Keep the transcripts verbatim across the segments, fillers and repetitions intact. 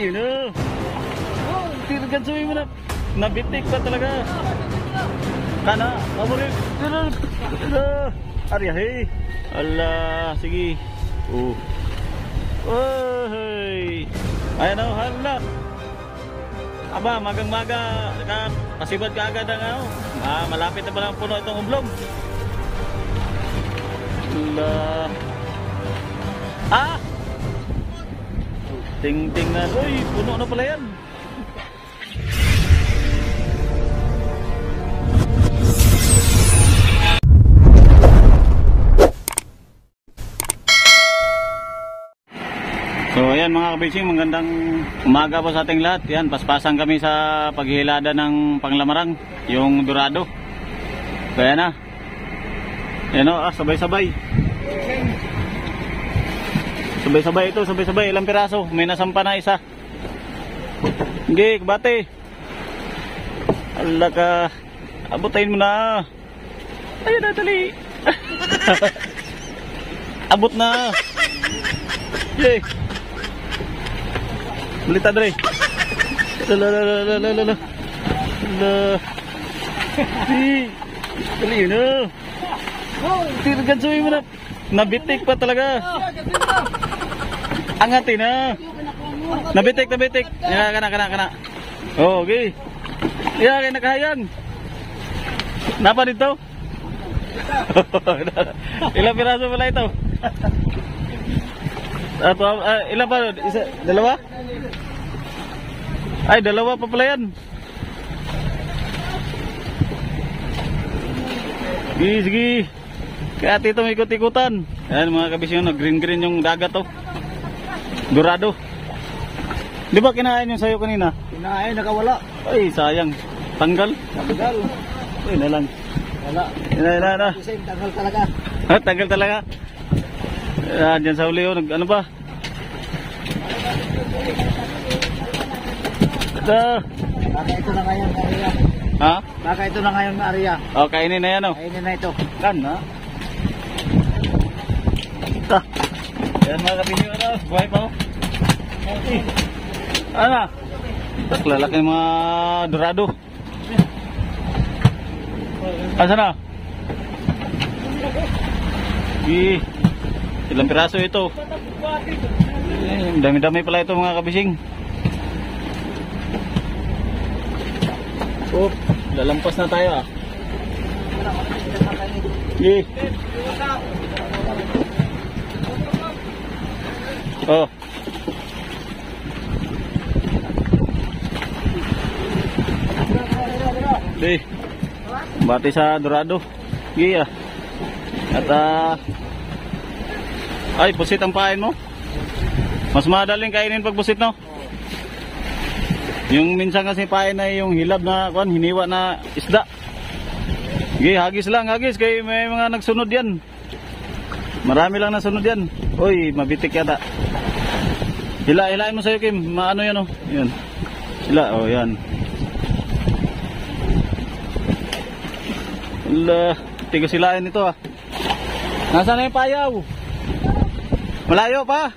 Ayun na. Oh, tinagansuhin mo na. Nabitik pa talaga. Kana, paborit. Ariyahe. Allah, sige. Oh. Oy. Ayan o, hala. Aba, magang-maga. Pasibad ka agad ang ano. Ah, malapit na pala ang puno itong ublong. Allah. Ah! Ting-ting na. Uy, puno na pala yan. So ayan mga kabising, magandang umaga po sa ating lahat. Yan, paspasan kami sa paghihilada ng panglamarang, yung dorado. Kaya na. Yan o, ah, sabay-sabay. Sabay-sabay ito, sabay-sabay. Ilang piraso? May nasampa na isa. Hindi, kabate. Ala ka. Abutayin mo na. Ayun na, dali. Abot na. Yay. Balita dre. Lala lala lala lala. Lala. Dali yun na. Tinagansuhin mo na. Nabitik pa talaga. Angatin na. Nabitik, nabitik. Ya, kana, kana, kana. Oh, okay. Ya, kaya nakahayang. Napa dito? Ilang piraso pala ito? Ato, uh, ilan pa? Isa, dalawa? Ay, dalawa pa pala yan. Sige, sige. Kaya tito may ikot-ikutan. Ayan mga kabisyon, green-green yung dagat to. Dorado. Di ba kinain yung sayo kanina? Kinain, nakawala. Ay, sayang. Tanggal? Tanggal. Ay, na lang. Wala. Na, na, na. Tanggal talaga. Ha, tanggal talaga. Ah, dyan sa uli, oh, nag, ano ba? Ito. Baka ito na ngayon na area. Ha? Baka ito na ngayon na area. Oh, kainin na yan, oh. Kainin na ito. Kan, ha? Ito. Yan mga kapinyo, ano? Buhay pa, oh. Okay. Ano? Tak, lalaki ng mga dorado. Asa na? Ih. Ilang piraso ito? Eh, dami-dami pala ito mga kabising. Oh, lalampas na tayo ah. Eh. Oh. Eh. Bati sa dorado. Iya. At ah ay, busit ang pain mo? Mas madaling kainin pag busit, no? Yung minsan kasi pain na yung hilab na, kuan, hiniwa na isda. Okay, hagis lang, hagis. Kaya may mga nagsunod yan. Marami lang nasunod yan. Uy, mabitik yata. Hila, hilain mo sa'yo, Kim. Maano yan, oh. Yan. Hila, oh, yan. Hala, tigas hilain ito, ah. Nasaan na yung payaw? Malayo pa.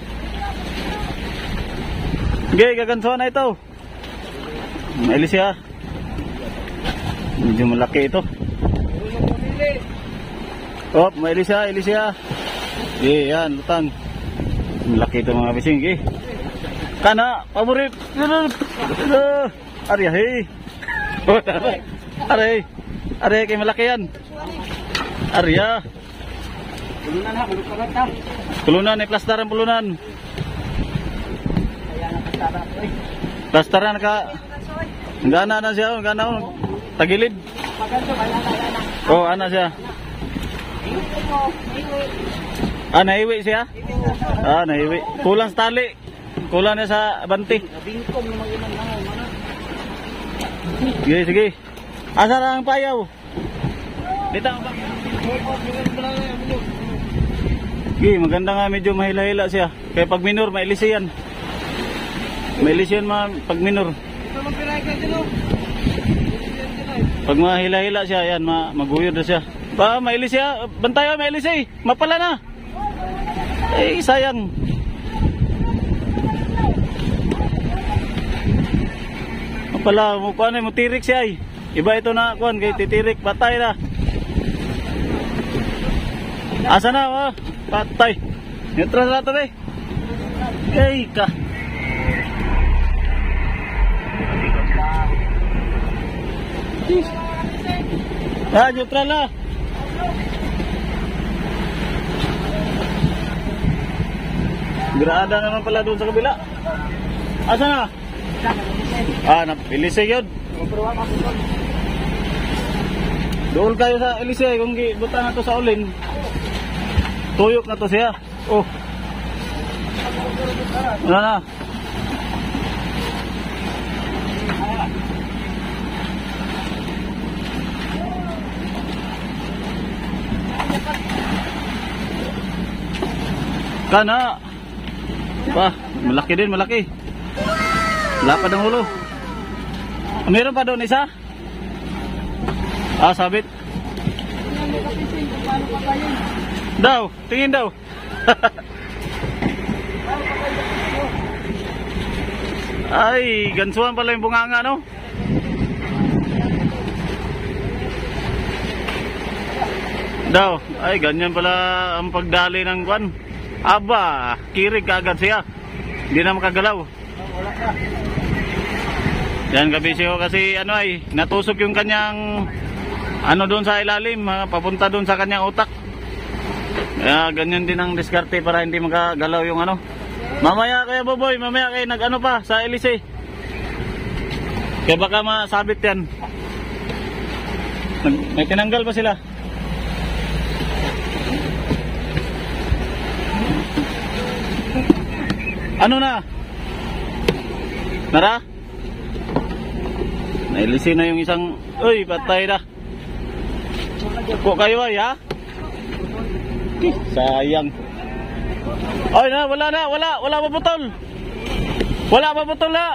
Okay, gagansuhan na ito. Mailis siya. Medyo malaki ito. Oh, mailis siya, ilis siya. Okay, yan, lutang. Malaki ito mga bising. Okay. Kana, paborit. Ariyahe. Aray. Aray, kay malaki yan. Arya. Pulunan ha, pulunan ha. Pulunan, eh, plastaran pulunan. Kaya na plastaran. Plastaran ka. Gana na siya, gana. Tagilid. Oh, ana siya. Ah, naiwi siya? Ah, naiwi. Kulang sa tali. Kulang na sa banti. Bingkong na mag-iman na ako. Sige, sige. Asa lang ang payaw? Dito ang payaw. Okay, maganda nga medyo mahila-hila siya. Kaya pag minor, mailis yan. Mailis yan mga pag minor. Pag mahila-hila siya, yan, ma maguyod na siya. Pa, mailis siya. Bantayo, mailis eh. Mapala na. Eh, sayang. Pala, mo kuan ay mo tirik siya ay. Iba ito na kuan kay titirik, patay na. Asa na wa? Patay. Neutral na to eh. Ay ka. Ah, neutral na. Grada naman pala doon sa kabila. Asa na? Ah, napilise yun. Doon kayo sa Elise, kung buta na to sa uling. Tuyok na to siya. Oh. Ano na? Kana. Pa, malaki din, malaki. Lapad ang ulo. Meron pa doon isa? Ah, sabit. Daw, tingin daw. Ay, gansuhan pala yung bunganga, no? Daw, ay ganyan pala ang pagdali ng kwan. Aba, kirig kaagad siya. Hindi na makagalaw. Yan kabisi ko kasi ano ay natusok yung kanyang ano doon sa ilalim, ha, papunta doon sa kanyang utak. Kaya ganyan din ang diskarte para hindi makagalaw yung ano. Mamaya kaya Boboy, mamaya kayo nag ano pa sa Elise. Kaya baka masabit yan. May tinanggal pa sila. Ano na? Nara? Nailisi na yung isang... Uy, patay na. Kuk kayo ay ha? Sayang. Ay na, wala na, wala. Wala pa putol. Wala pa putol na.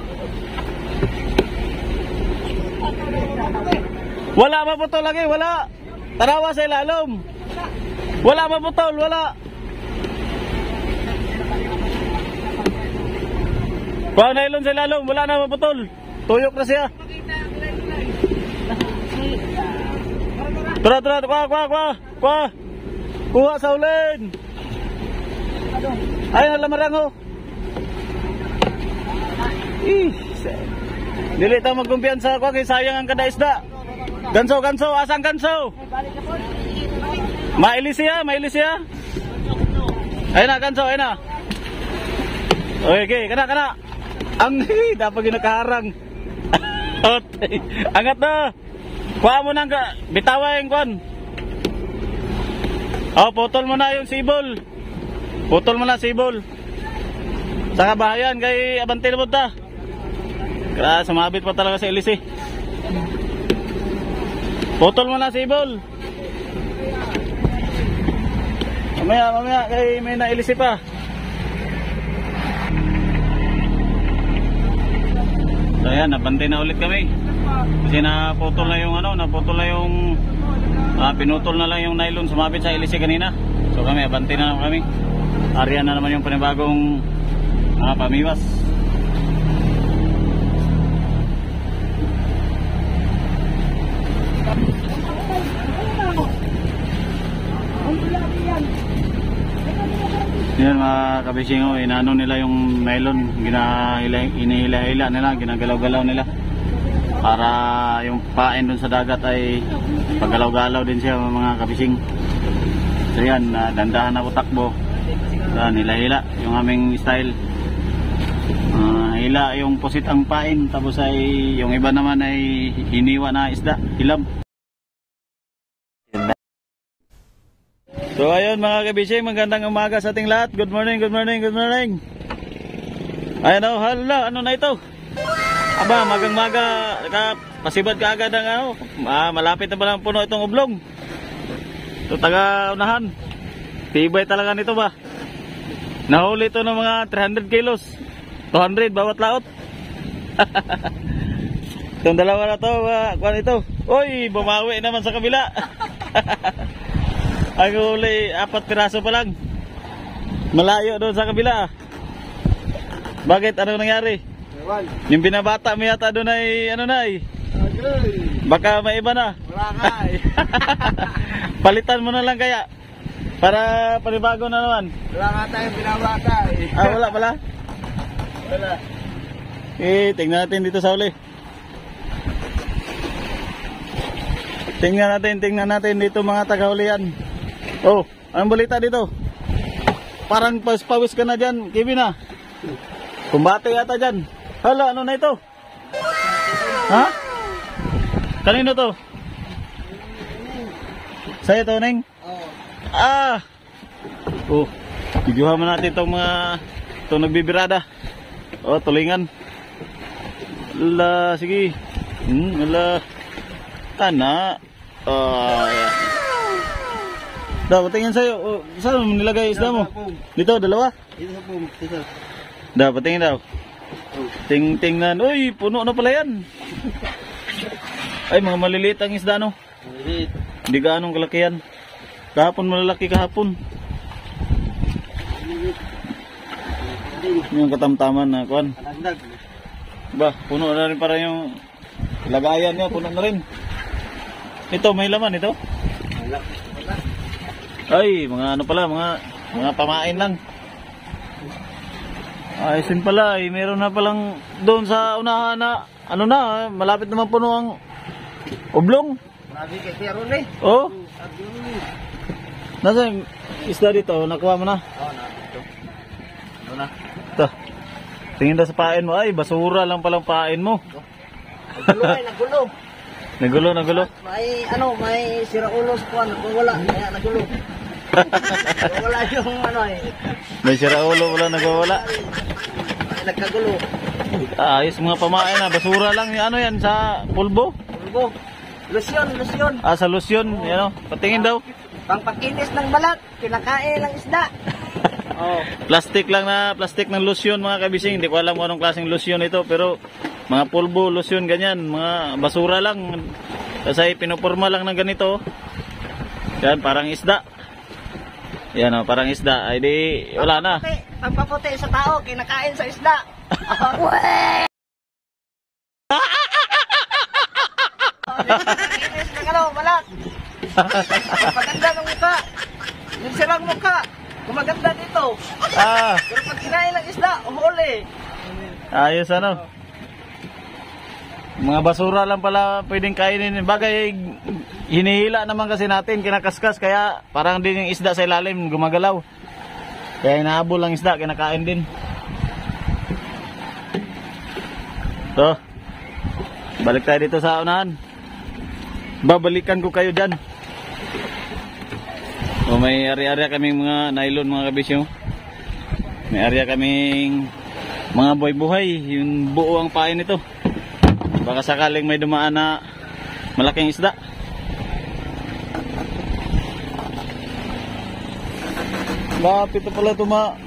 Wala pa putol lagi, wala. Tarawa sa ilalom. Wala pa putol, wala. Pag nailon sa ilalom, wala na maputol. Tuyok na siya. Tara, tara, kuha, kuha, kuha. Kuha. Kuha sa ulin. Ayun, lamarang oh. Ih, dili tayo magkumpiyansa. Kuha, kaya sayang ang kada isda. Ganso, ganso, asang ganso. Mailis siya, mailis siya. Ayun na, ganso, ayun na. Okay, kana, kana. Ang dapat ginakaharang. Angat na. Kuha mo nang bitawa yung kwan. Oh, putol mo na yung sibol. Putol mo na sibol. Sa kabahayan kay abante na punta. Kaya sumabit pa talaga sa Elise. Putol mo na sibol. Mamaya, mamaya kay may na Elise pa. So ayan, nabantay na ulit kami. Kasi naputol na yung ano, naputol na yung uh, pinutol na lang yung nylon sumabit sa Elise kanina. So kami, abantay na naman kami. Ariyan na naman yung panibagong uh, pamiwas. Yan mga kabising, oh, inano nila yung nylon, inihila-hila nila, ginagalaw-galaw nila para yung pain dun sa dagat ay paggalaw-galaw din siya mga kabising. So yan, uh, dandahan ako takbo. So, nila-hila yung aming style. Uh, hila yung pusit ang pain, tapos ay yung iba naman ay hiniwa na isda, hilab. So ayun mga kabising, magandang umaga sa ating lahat. Good morning, good morning, good morning. Ayun o, hala, ano na ito? Aba, magang maga, pasibad ka agad ng ano, ah, malapit na palang puno itong oblong. Ito taga unahan. Tibay talaga nito ba? Nahuli ito ng mga three hundred kilos. two hundred bawat laot. Itong dalawa na to, uh, kuhan ito. Uy, bumawi naman sa kabila. Ang huli, apat piraso pa lang. Malayo doon sa kabila. Bakit? Anong nangyari? Ewan. Yung binabata mo yata doon ay ano na ay. Agay. Baka may iba na. Wala nga eh. Palitan mo na lang kaya. Para panibago na naman. Wala nga tayong binabata eh. Ah, wala pala. Wala. Eh, tingnan natin dito sa uli. Tingnan natin, tingnan natin dito mga taga-ulian. Oh, anong balita dito? Parang pawis ka na dyan, Kevin ah. Kumbate yata dyan. Hala, ano na ito? Ha? Kanino to? Sa'yo to, Neng? Oo. Ah! Oh, videohan mo natin itong mga itong nagbibirada. Oh, tulingan. Ala, sige. Hmm, ala. Tana. Oh, ayan. Daw, patingin sa'yo. Oh, saan mo nilagay isda mo? Dito, dalawa? Dito sa pum. Dito. Daw, patingin daw. Ting tingnan. Uy, puno na pala yan. Ay, mga maliliit ang isda, no? Maliit. Hindi gaanong kalaki yan. Kahapon malalaki kahapon. Yung katamtaman na kuan. Alagdag. Ba, puno na rin para yung lagayan niya, puno na rin. Ito, may laman ito. Wala. Wala. Ay, mga ano pala, mga mga pamain lang. Ayusin pala, eh, meron na palang doon sa unahan na, ano na, malapit naman puno ang oblong. Marami kay Peron eh. Oh, Sabi yun. nasa yung isda dito, nakuha mo na. Oo na. Ito. Ito na. Ito, tingin daw sa pain mo, ay, basura lang palang pain mo. Nagulo ay, nagulo. Nagulo, nagulo. May ano, may sira ulo sa kuwan. Wala. Kaya nagulo. Wala yung ano eh. May sira ulo, wala nagwawala. Ay, nagkagulo. Ah, ayos mga pamain na, basura lang, ano yan, sa pulbo? Pulbo. Lusyon, lusyon. Ah, sa lusyon, yan o, patingin daw. Pangpakinis ng balat. Kinakain ng isda. Oh. Plastic lang na, plastic ng lusyon mga kabising. Hindi ko alam kung anong klaseng lusyon ito, pero mga pulbo, lusyon, ganyan, mga basura lang. Kasi pinuporma lang ng ganito. Yan, parang isda. Yan o, parang isda. Ay di, wala na. Pagpaputi, pagpaputi sa tao, kinakain sa isda. Kinis ng ano, balat. Paganda ng mukha. Yung sirang mukha. Gumaganda dito. Ah, Pero pag kinain ng isda, huli. ayos ano. Mga basura lang pala pwedeng kainin. Bagay, hinihila naman kasi natin, kinakaskas. Kaya parang din yung isda sa ilalim, gumagalaw. Kaya inahabol lang isda, kinakain din. So, balik tayo dito sa unahan. Babalikan ko kayo dyan. O may area-area kaming mga nylon mga kabisyo. May area kaming mga buhay-buhay. Yung buo ang pain nito. Baka sakaling may dumaan na malaking isda. Lapit na pala tuma.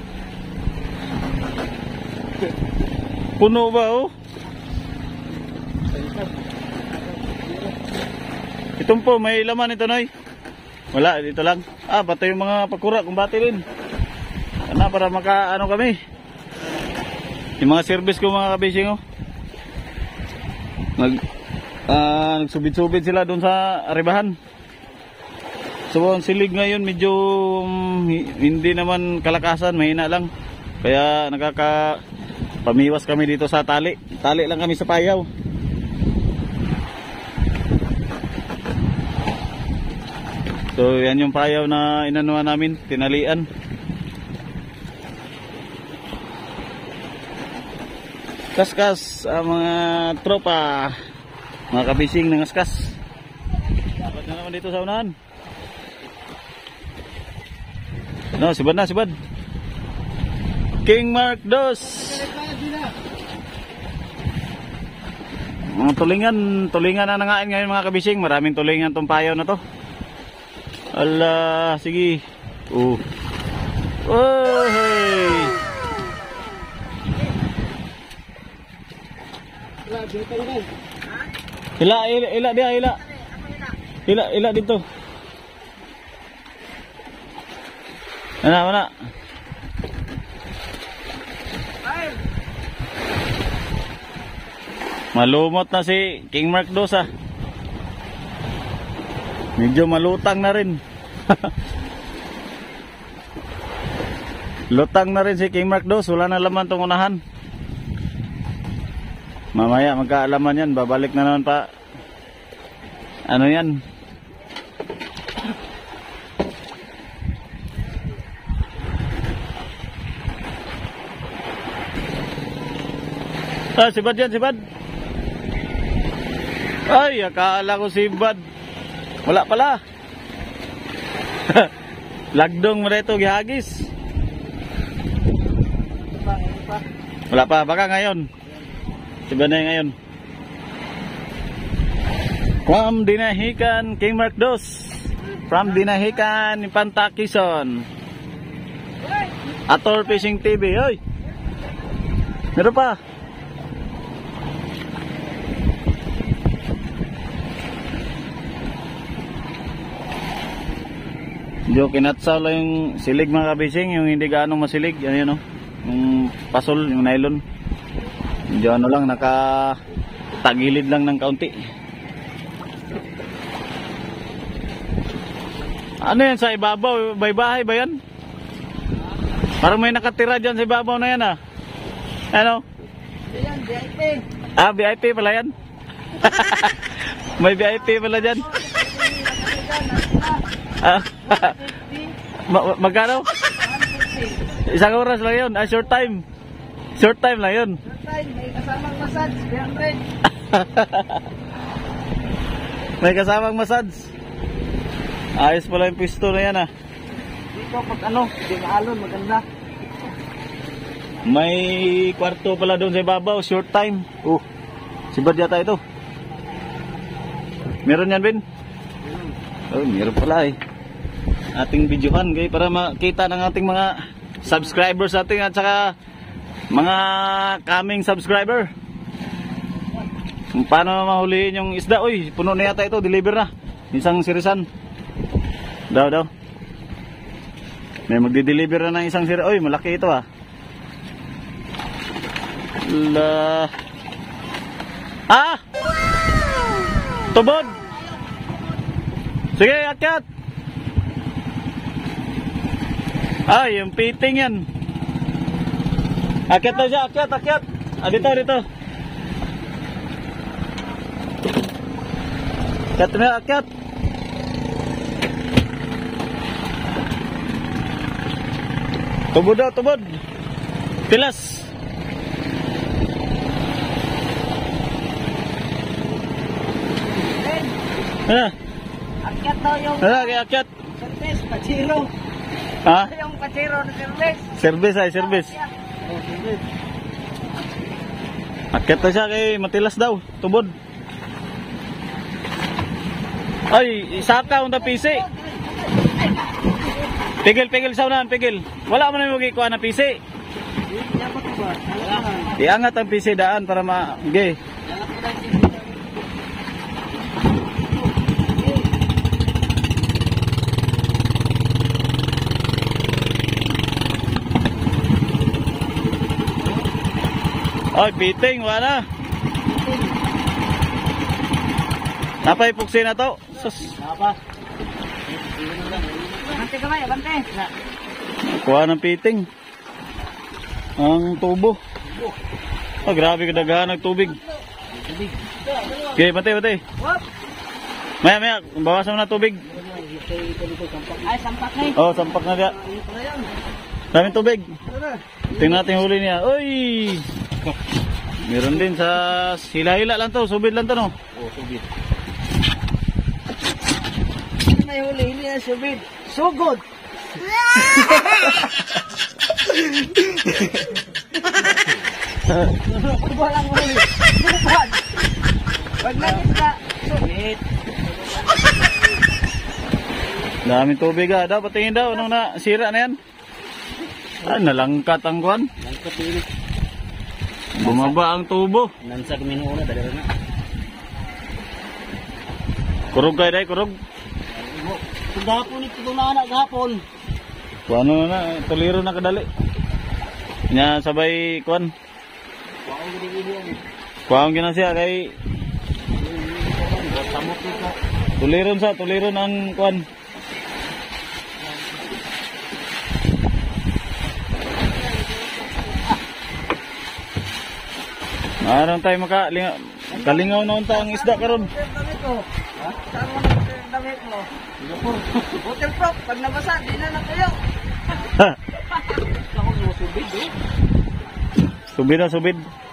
Puno ba oh? Itong po, may laman ito Noy. Wala, dito lang. Ah, pati yung mga pakura, kumbati rin. Ano, para maka, ano kami. Yung mga service ko mga kabising oh. Nag, uh, nagsubid-subid sila doon sa Aribahan. So, ang silig ngayon medyo um, hindi naman kalakasan, mahina lang. Kaya nakaka pamiwas kami dito sa tali. Tali lang kami sa payaw. So, yan yung payaw na inanuhan namin, tinalian. Kaskas ang mga tropa, mga kabising ng askas. Dapat na naman dito sa unahan. No, sibad na, sibad. King Mark Dos. Mga tulingan, tulingan na nangain ngayon mga kabising. Maraming tulingan tong payaw na to. Ala, sige. Uh. Oh, hey. Ila, ila, ila dia, ila. Ila, ila dito. Mana, mana? Malumot na si King Mark Dos ah. Medyo malutang na rin. Lutang na rin si King Mark Dos. Wala na laman tong unahan. Mamaya magkaalaman yan. Babalik na naman pa. Ano yan? Ah, si Bad yan, si Bad. Ay, akala ko si Bad. Wala pala. Lagdong mo rito, gihagis. Wala pa, baka ngayon. Si Bad na ngayon. From Dinahican, King Mark Dos. From Dinahican, Infanta Quezon. Ator Fishing T V, oy. Meron pa. Medyo kinatsaw lang yung silig mga kabising, yung hindi gaano masilig, ano yun o, yung pasol, yung nylon. Medyo ano lang, nakatagilid lang ng kaunti. Ano yan sa ibabaw, bay-bahay ba yan? Parang may nakatira dyan sa ibabaw na yan ah. Ano? Yan, V I P. Ah, V I P pala yan. May V I P pala dyan. Ah, ma magkano? Isang oras lang yun. Ah, short time. Short time lang yun. Short time, may kasamang massage, three hundred. May kasamang massage. Ayos pala yung pisto na yan ah. Dito pag ano, di maalon, maganda. May kwarto pala doon sa ibabaw. Short time. Oh, si Bad yata ito. Meron yan, Ben? Oh, meron pala eh. Ating videohan guys para makita ng ating mga subscribers ating at saka mga coming subscriber kung paano mahuliin yung isda. Uy, puno na yata ito, deliver na isang sirisan daw daw. May magdi-deliver na ng isang sirisan. Uy, malaki ito ah. La... Ah! Tubod! Sige, akyat! Ay, yung piting yan. Akyat na siya, akyat, akyat. Ah, dito, dito. Akyat na, akyat. Tubod daw, tubod. Tilas. Ano? Akyat daw yung Ano, kaya akyat. service, pachiro. Ha? Yung pachiro na service. Service ay, service. Oh, service. Akyat na siya kay matilas daw, tubod. Ay, isaka unta pisi. Pigil, pigil sa unahan, pigil. Wala mo na yung magikuha na pisi. Iangat ang pisi daan para ma... Okay. Ay, piting, wala. Napay puksi na to. Sus. Apa? Bante kamay, bante. Kuha ng piting. Ang tubo. Oh, grabe kadaghan ng tubig. Okay, bante, bante. What? Maya, maya, bawasan mo na tubig. Ay, sampak na eh. Oh, sampak na siya. Daming tubig. Tingnan natin yung huli niya. Uy! Meron din sa hila-hila lang to. Subid lang to, no? Oh, subid. May huli, hindi na subid. Sugod! Walang huli. Sugod! Wag na kita. Subid. Daming tubig ah. Dapat tingin daw. Anong nasira na yan? Ah, nalangkat ang kwan. Nangkat ini. Bumaba ang tubo. Nansa kami una dali na. Kurog kayo day, kurog. Gahapon ito na anak gahapon. Ano na, tuliro na kadali. Nya sabay kwan. Wow, gini-gini yan. Kuhaon gina siya kay Samok dito. tuliron sa tuliron ang kuan. Aron tayo maka linga, kalingaw na unta ang isda karon. Ang damit ko. Ha? Saan mo na ang damit mo? Waterproof. Pag nabasa, di na natuyo. Ako yung subid, eh. Subid na subid.